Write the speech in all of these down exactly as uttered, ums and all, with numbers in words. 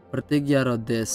प्रतिज्ञारो देश।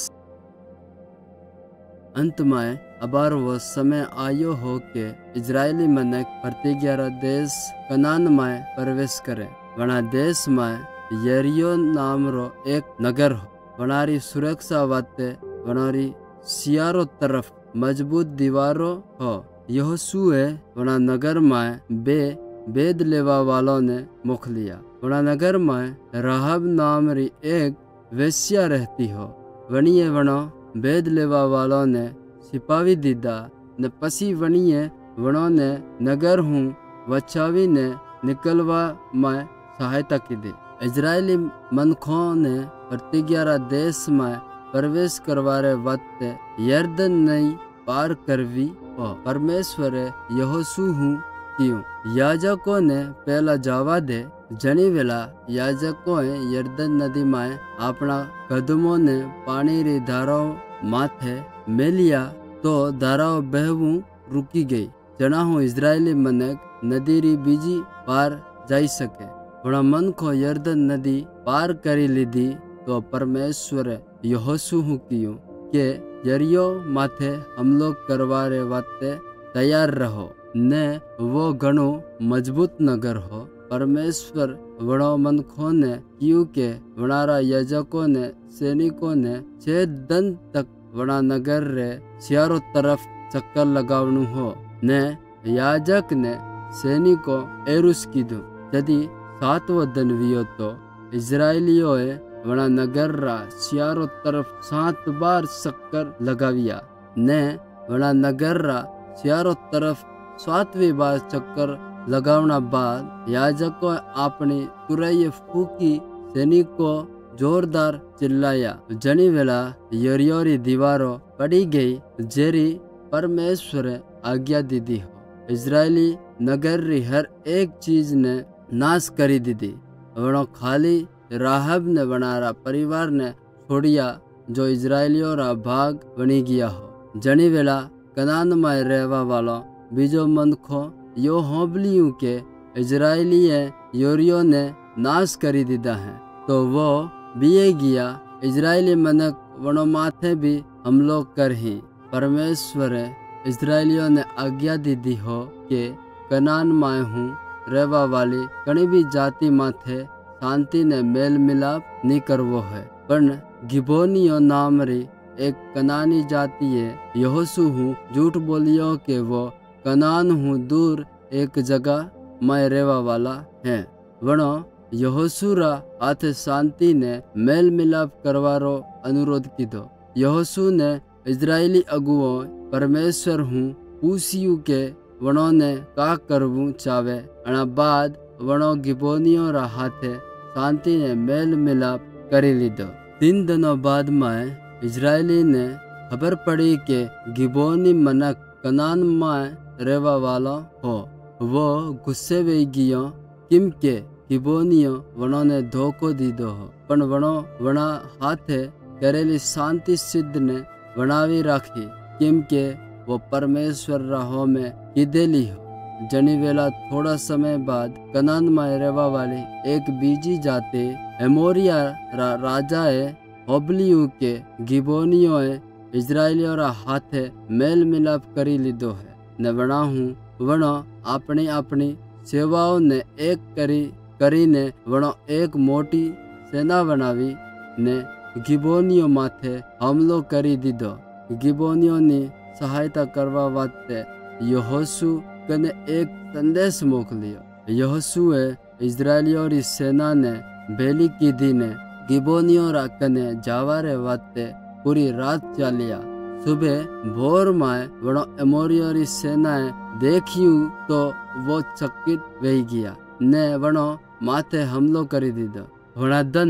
अंत में अबार वो समय आयो हो के इजरायली मनक प्रतिज्ञारो देश कनान में प्रवेश करे। वना देश में यरियो नाम रो एक नगर हो। वनारी सुरक्षा वाते वनारी सियारो तरफ मजबूत दीवारों हो। यहोशुए वना नगर में बे वेद लेवा वालों ने मुख लिया। वना नगर में राहब नाम री एक वेश्या रहती हो। वनिये वनो वेद लेवा वालों ने सिपावी दीदा न पसी वनिये वनों ने नगर हूँ बचावी ने निकलवा में सहायता की दी। इजरायली मनखों ने प्रतिज्ञा देश में प्रवेश करवारे वक्त यर्दन नहीं पार करवी हो। परमेश्वर यहोशू हूँ क्यों याजकों ने पहला जावा दे। जनी वेला याजकों यर्दन नदी में अपना कदमों ने पानी री धाराओं माथे मेलिया तो धाराओं बहवू रुकी गई। जना हूँ इजरायली मनक नदी री बीजी पार जाई सके। वना मन को यर्दन नदी पार करी लीधी तो परमेश्वर यहोशू हूँ क्यों के यरियो माथे हम लोग करवारे वाते तैयार रहो ने वो घणो मजबूत नगर हो। परमेश्वर वड़ो मनखों ने क्यों के वनारा याजकों ने सैनिकों ने छह दिन तक वना नगर रे चारों तरफ चक्कर लगावनु हो ने याजक ने सैनिकों एरुस कीधु। यदि सातवो दिन वियो तो इजरायलियों वना नगर रा चारों तरफ सात बार चक्कर लगाविया ने वना नगर रा चारों तरफ सातवीं बार चक्कर लगावना बाद याजकों अपनी तुरई फूकी सैनिकों जोरदार चिल्लाया। जनी वेला यरियोरी दीवारों पड़ी गई जेरी परमेश्वर आज्ञा दीदी हो। इजरायली नगर री हर एक चीज ने नाश करी दीदी। वनो खाली राहब ने बनारा परिवार ने छोड़िया जो इजरायलियों रा भाग बनी गया हो। जनी वेला कनान में रहवा वालों बीजो मनखो यो होबलियों के इजरायली योरियो ने नाश करी दीदा है तो वो बिये गया इजरायली मनक वनो माथे भी हम लोग कर ही। परमेश्वर इजरायलियों ने आज्ञा दीदी हो के कनान में हूँ रहवा वाली कणी भी जाति माथे शांति ने मेल मिलाप नहीं करवो है। पर गिबोनियो नाम री एक कनानी जाति है यहोशू हूँ झूठ बोलियो के वो कनान हूँ दूर एक जगह में रेवा वाला है। वनो यहोशूरा हाथ शांति ने मेल मिलाप करवारो अनुरोध की दो। यहोशू ने इजरायली अगुओं परमेश्वर हूँ पूछियू के वनो ने का करवू चावे अना बाद वनो गिबोनियों रा हाथे शांति ने मेल मिलाप करी लीधो। तीन दिनों बाद में इजरायली ने खबर पड़ी के गिबोनी मनक कनान में रेवा वाला हो। वो गुस्से वे गियो किम के गिबोनियो वनो ने धोखो दीदो हो। पण वनो वना हाथे करेली शांति सिद्ध ने वनावी राखी किम के वो परमेश्वर राहो में किदेली हो। जनी वेला थोड़ा समय बाद कनान में रेवा वाली एक बीजी जाते एमोरिया रा राजाए होबलियू के गिबोनियो इजरायलियों रा हाथे मेल मिलाप करी लीधो है ने वना हूँ वनो अपनी अपनी सेवाओं ने एक करी करी ने वनो एक मोटी सेना बनावी ने गिबोनियो माथे हमलो करी दीदो। गिबोनियो ने सहायता करवा वास्ते यहोशू कने एक संदेश मोकलियो। यहोशूए इजरायलियों री सेना ने बेली की दी ने गिबोनियो रा कने जावारे वास्ते पूरी रात चालिया। सुबह भोर में वनो एमोरियो री सेनाएं देखियू तो वो चकित वही गया ने वनो माथे हमलो करी दीदो। वना दन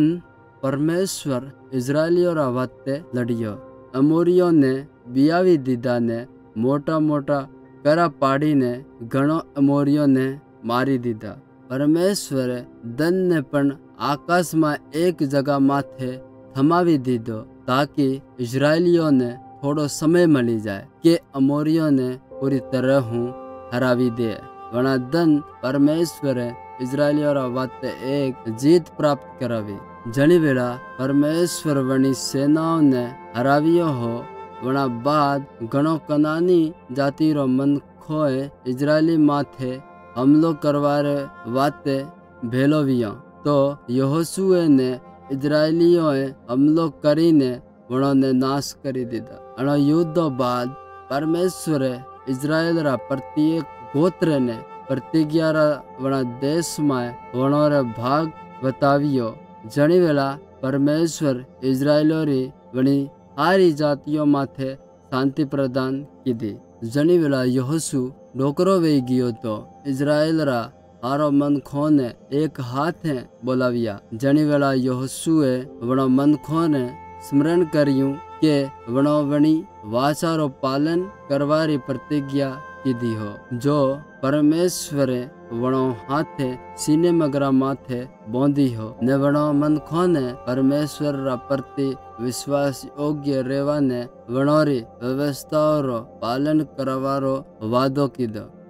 परमेश्वर इजरायलियों रा वास्ते लड़ियो। एमोरियो ने बियावी दीदा ने मोटा मोटा करा पाड़ी ने घणो एमोरियो ने मारी दीदा। परमेश्वर दन ने पण आकाश में एक जगह माथे थमावी दीदो ताकि इजरायलियों ने थोड़ो समय मली जाए कि अमोरियों ने पूरी तरह हूँ हरावी दे। वना दन परमेश्वर इजरायलियों रा वास्ते एक जीत प्राप्त करावी। जणी वेला परमेश्वर वणी सेनाओं ने हरावियो हो वना बाद घणो कनानी जाति रो मन खोए इजरायली माथे हमलो करवारे वाते भेलोवियो। तो यहोशुए ने इजरायलियों हमलो करीने वणो ने नाश करी दीधा। अणो युद्धो बाद परमेश्वरे इजरायल रा प्रत्येक गोत्र ने प्रतिज्ञा रा वणा देश में वणो रे भाग बतावियो। जणी वेला परमेश्वर इजरायलो री वणी सारी जातियों माथे शांति प्रदान की दी। जणी वेला यहोशु डोकरो वे गियो तो इजरायल रा हारो मन खोने एक हाथ है बोलाविया। जणी वेला यहोशुए वणो मन खोने स्मरण करियूं के वणो वणी वाचा रो पालन करवारी प्रतिज्ञा की दी हो जो परमेश्वरे वणो हाथे सीने मगरा माथे बोंदी हो ने वणो मन खोने परमेश्वर रा प्रति विश्वास योग्य रेवा ने वणोरी व्यवस्थाओं रो पालन करवारो वादो कीधो।